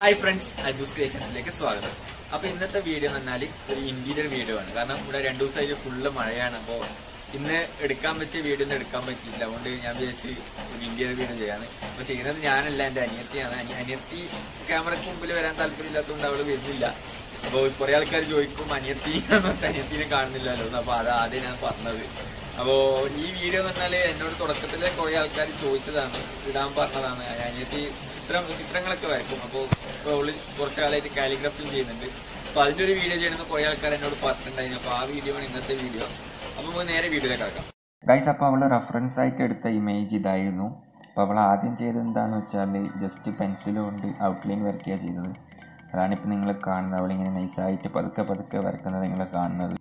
Hi friends, Ajuus creationsലേക്ക് സ്വാഗതം. അപ്പോൾ ഇന്നത്തെ വീഡിയോ എന്ന് പറഞ്ഞാൽ ഒരു ഇന്റീരിയർ വീഡിയോ ആണ്. കാരണം ഇവിടെ 2 ദിവസമായിട്ട് ഫുള്ള് മഴയാണ്. അപ്പോൾ ഇന്ന് എടുക്കാൻ പറ്റിയ വീഡിയോ ഒന്നും എടുക്കാൻ പറ്റിയില്ല. അതുകൊണ്ട് ഞാൻ വിചാരിച്ച് ഒരു ഇന്റീരിയർ വീഡിയോ ചെയ്യാന്ന്. അപ്പോൾ ചെയ്യുന്നത് ഞാനല്ല, എൻ്റെ അനിയത്തിയാണ്. അനിയത്തി ക്യാമറയ്ക്ക് മുമ്പിൽ വരാൻ താല്പര്യമില്ലാത്തതുകൊണ്ട് അവൾ വരുന്നില്ല. അപ്പോൾ കുറേ ആൾക്കാർ ചോദിക്കും അനിയത്തിനെ കാണുന്നില്ലല്ലോ. അപ്പോൾ അത് ആദ്യം ഞാൻ പറഞ്ഞത്. അപ്പോൾ ഈ വീഡിയോ എന്ന് പറഞ്ഞാൽ എന്നോട് തുടക്കത്തിലെ കുറേ ആൾക്കാർ ചോദിച്ചതാണ്, ഇടാൻ പറഞ്ഞതാണ്. അനിയത്തി ചിത്രങ്ങളൊക്കെ വരയ്ക്കും. അപ്പോൾ അവള് കുറച്ച് കാലമായിട്ട് കാലിഗ്രാഫിയും ചെയ്യുന്നുണ്ട്. അപ്പോൾ അതിൻ്റെ ഒരു വീഡിയോ ചെയ്യണമെന്ന് കുറേ ആൾക്കാർ എന്നോട് പറഞ്ഞിട്ടുണ്ടായിരുന്നു. അപ്പോൾ ആ വീഡിയോ ആണ് ഇന്നത്തെ വീഡിയോ. അപ്പോൾ നമുക്ക് നേരെ വീഡിയോയിലേക്ക് കിടക്കാം. ഗൈസ്, അപ്പോൾ അവൾ റെഫറൻസ് ആയിട്ട് എടുത്ത ഇമേജ് ഇതായിരുന്നു. അപ്പോൾ അവൾ ആദ്യം ചെയ്തത് എന്താണെന്ന് വെച്ചാൽ ജസ്റ്റ് പെൻസിൽ കൊണ്ട് ഔട്ട്ലൈൻ വരയ്ക്കുക ചെയ്തത്. അതാണിപ്പോൾ നിങ്ങൾ കാണുന്നത്. അവളിങ്ങനെ നൈസായിട്ട് പതുക്കെ വരക്കുന്നത് നിങ്ങൾ കാണുന്നത്.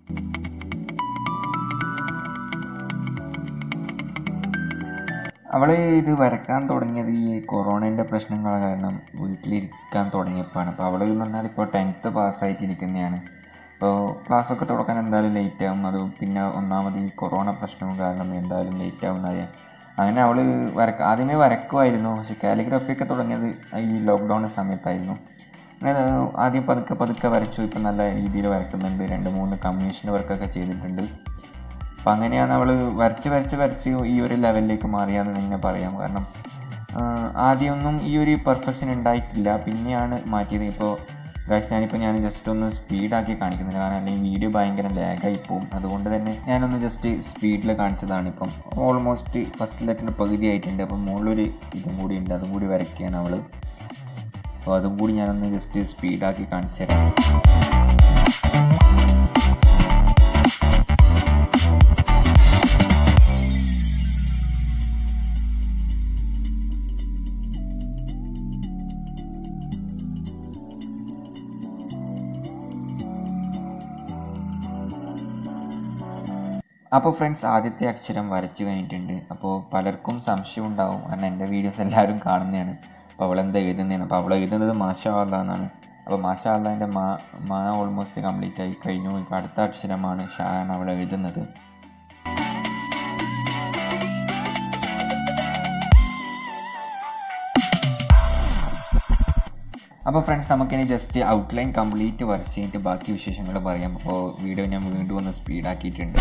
അവൾ ഇത് വരക്കാൻ തുടങ്ങിയത് ഈ കൊറോണേൻ്റെ പ്രശ്നങ്ങൾ കാരണം വീട്ടിലിരിക്കാൻ തുടങ്ങിയപ്പോഴാണ്. അപ്പോൾ അവൾ എന്ന് പറഞ്ഞാൽ ഇപ്പോൾ 10th പാസ്സായിട്ടിരിക്കുന്നതാണ്. അപ്പോൾ ക്ലാസ്സൊക്കെ തുടക്കാൻ എന്തായാലും ലേറ്റ് ആകും. അത് പിന്നെ ഒന്നാമത് ഈ കൊറോണ പ്രശ്നവും കാരണം എന്തായാലും ലേറ്റ് ആവുന്നറിയാം. അങ്ങനെ അവൾ ആദ്യമേ വരക്കുമായിരുന്നു. പക്ഷേ കാലിഗ്രാഫിയൊക്കെ തുടങ്ങിയത് ഈ ലോക്ക്ഡൗൺ സമയത്തായിരുന്നു. അങ്ങനെ ആദ്യം പതുക്കെ വരച്ചു. ഇപ്പം നല്ല രീതിയിൽ വരക്കുന്നുണ്ട്. 2-3 കമ്മീഷൻ വർക്കൊക്കെ ചെയ്തിട്ടുണ്ട്. അപ്പം അങ്ങനെയാണ് അവൾ വരച്ച് ഈ ഒരു ലെവലിലേക്ക് മാറിയാന്ന് തന്നെ പറയാം. കാരണം ആദ്യമൊന്നും ഈ ഒരു പെർഫെക്ഷൻ ഉണ്ടായിട്ടില്ല, പിന്നെയാണ് മാറ്റിയത്. ഇപ്പോൾ ഗൈസ് ഞാൻ ജസ്റ്റ് ഒന്ന് സ്പീഡാക്കി കാണിക്കുന്നില്ല, കാരണം അല്ലെങ്കിൽ വീഡിയോ ഭയങ്കര ലാഗായി പോകും. അതുകൊണ്ട് തന്നെ ഞാനൊന്ന് ജസ്റ്റ് സ്പീഡിൽ കാണിച്ചതാണ്. ഇപ്പം ഓൾമോസ്റ്റ് ഫസ്റ്റ് ലെറ്ററിൻ്റെ പകുതി ആയിട്ടുണ്ട്. അപ്പം മുകളിലൊരു ഇതും കൂടി ഉണ്ട്, അതും കൂടി വരയ്ക്കുകയാണ് അവൾ. അപ്പോൾ അതും കൂടി ഞാനൊന്ന് ജസ്റ്റ് സ്പീഡാക്കി കാണിച്ചു തരാം. അപ്പോൾ ഫ്രണ്ട്സ്, ആദ്യത്തെ അക്ഷരം വരച്ച് കഴിഞ്ഞിട്ടുണ്ട്. അപ്പോൾ പലർക്കും സംശയം ഉണ്ടാവും, കാരണം എൻ്റെ വീഡിയോസ് എല്ലാവരും കാണുന്നതാണ്. അപ്പോൾ അവളെന്താ എഴുതുന്നതാണ്. അപ്പോൾ അവൾ എഴുതുന്നത് മാഷാ അല്ലാ എന്നാണ്. അപ്പോൾ മാഷാ അല്ലാൻ്റെ മാ ഓൾമോസ്റ്റ് കംപ്ലീറ്റ് ആയി കഴിഞ്ഞു. ഇപ്പോൾ അടുത്ത അക്ഷരമാണ് ഷാ ആണ് അവൾ എഴുതുന്നത്. അപ്പോൾ ഫ്രണ്ട്സ്, നമുക്കിനി ജസ്റ്റ് ഔട്ട്ലൈൻ കംപ്ലീറ്റ് വരച്ച് കഴിഞ്ഞിട്ട് ബാക്കി വിശേഷങ്ങൾ പറയാം. അപ്പോൾ വീഡിയോ ഞാൻ വീണ്ടും ഒന്ന് സ്പീഡാക്കിയിട്ടുണ്ട്.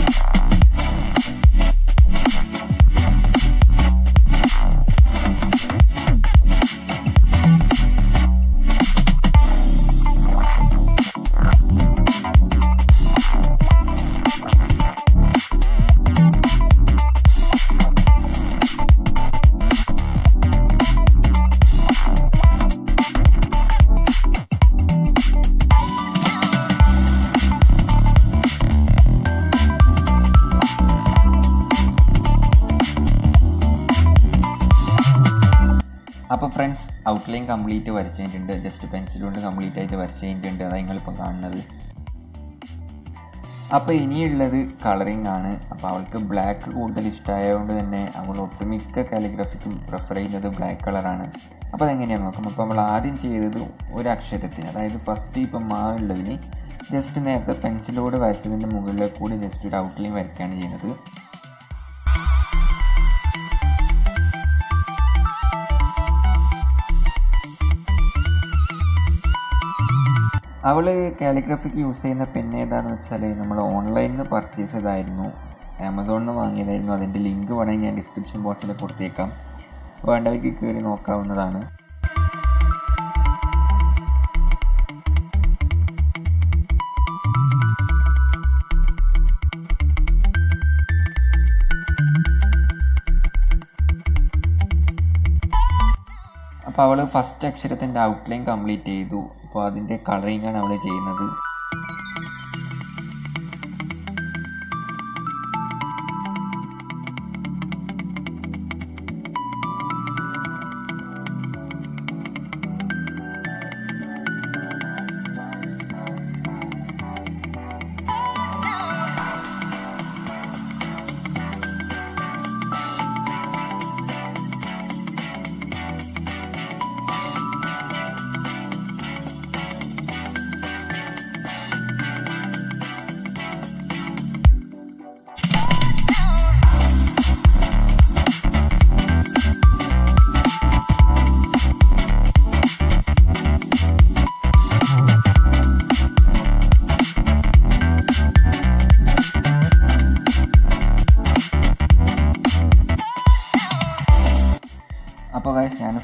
അപ്പോൾ ഫ്രണ്ട്സ്, ഔട്ട്ലൈൻ കംപ്ലീറ്റ് വരച്ച് കഴിഞ്ഞിട്ടുണ്ട്. ജസ്റ്റ് പെൻസിൽ കൊണ്ട് കംപ്ലീറ്റ് ആയിട്ട് വരച്ച് കഴിഞ്ഞിട്ടുണ്ട്. അതാണ് നിങ്ങളിപ്പോൾ കാണുന്നത്. അപ്പോൾ ഇനിയുള്ളത് കളറിങ് ആണ്. അപ്പോൾ അവൾക്ക് ബ്ലാക്ക് കൂടുതൽ ഇഷ്ടമായതുകൊണ്ട് തന്നെ അവൾ ഒട്ടുമിക്ക കാലിഗ്രാഫിക്കും പ്രിഫർ ചെയ്യുന്നത് ബ്ലാക്ക് കളറാണ്. അപ്പോൾ അതെങ്ങനെയാണ് നോക്കാം. അപ്പോൾ നമ്മൾ ആദ്യം ചെയ്തത് ഒരു അക്ഷരത്തിന്, അതായത് ഫസ്റ്റ് ഇപ്പം മാ ഉള്ളതിന് ജസ്റ്റ് നേരത്തെ പെൻസിലോട് വരച്ചതിൻ്റെ മുകളിൽ കൂടി ജസ്റ്റ് ഒരു ഔട്ട്ലൈൻ വരയ്ക്കുകയാണ് ചെയ്യുന്നത്. അവൾ കാലിഗ്രാഫിക്ക് യൂസ് ചെയ്യുന്ന പെൻ ഏതാണെന്ന് വെച്ചാൽ നമ്മൾ ഓൺലൈനിൽ നിന്ന് പർച്ചേസ് ചെയ്തായിരുന്നു, ആമസോണിൽ നിന്ന് വാങ്ങിയതായിരുന്നു. അതിൻ്റെ ലിങ്ക് വേണമെങ്കിൽ ഞാൻ ഡിസ്ക്രിപ്ഷൻ ബോക്സിൽ കൊടുത്തേക്കാം, വേണ്ടവർക്ക് കയറി നോക്കാവുന്നതാണ്. അപ്പോൾ അവൾ ഫസ്റ്റ് അക്ഷരത്തിൻ്റെ ഔട്ട്ലൈൻ കംപ്ലീറ്റ് ചെയ്തു. അപ്പോൾ അതിൻ്റെ കളറിങ്ങാണ് അവൾ ചെയ്യുന്നത്.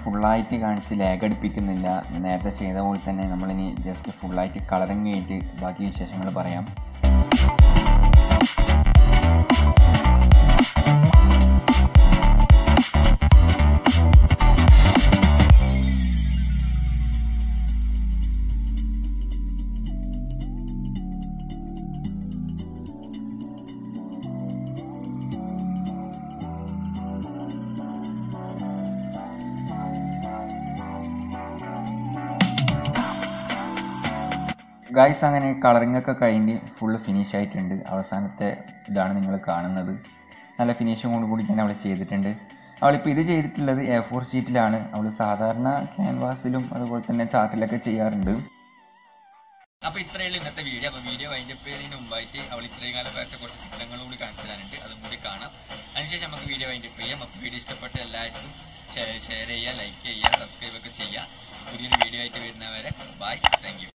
ഫുള്ളായിട്ട് കാണിച്ച് ലാഗ് അടിപ്പിക്കുന്നില്ല. നേരത്തെ ചെയ്ത പോലെ തന്നെ നമ്മളിനി ജസ്റ്റ് ഫുള്ളായിട്ട് കളറിങ് ആയിട്ട് ബാക്കി വിശേഷങ്ങൾ പറയാം. ഗൈസ്, അങ്ങനെ കളറിംഗ് ഒക്കെ കഴിഞ്ഞ് ഫുള്ള് ഫിനിഷ് ആയിട്ടുണ്ട്. അവസാനത്തെ ഇതാണ് നിങ്ങൾ കാണുന്നത്. നല്ല ഫിനിഷിങ്ങോട് കൂടി തന്നെ അവൾ ചെയ്തിട്ടുണ്ട്. അവളിപ്പോൾ ഇത് ചെയ്തിട്ടുള്ളത് A4 ഷീറ്റിലാണ്. അവൾ സാധാരണ ക്യാൻവാസിലും അതുപോലെ തന്നെ ചാർട്ടിലൊക്കെ ചെയ്യാറുണ്ട്. അപ്പോൾ ഇത്രയുള്ള ഇന്നത്തെ വീഡിയോ. അപ്പോൾ വീഡിയോ വൈൻഡപ്പ് മുമ്പായിട്ട് അവൾ ഇത്രയും കാലം വരച്ച കുറച്ച് ചിത്രങ്ങളും കൂടി കാണിച്ചു തരാനുണ്ട്. അതും കൂടി കാണാം. അതിനുശേഷം നമുക്ക് വീഡിയോ വൈൻഡപ്പ് ചെയ്യാം. അപ്പോൾ വീഡിയോ ഇഷ്ടപ്പെട്ട എല്ലാവർക്കും ഷെയർ ചെയ്യുക, ലൈക്ക് ചെയ്യുക, സബ്സ്ക്രൈബ് ഒക്കെ ചെയ്യുക. പുതിയൊരു വീഡിയോ ആയിട്ട് വരുന്നവരെ ബൈ. Thank you.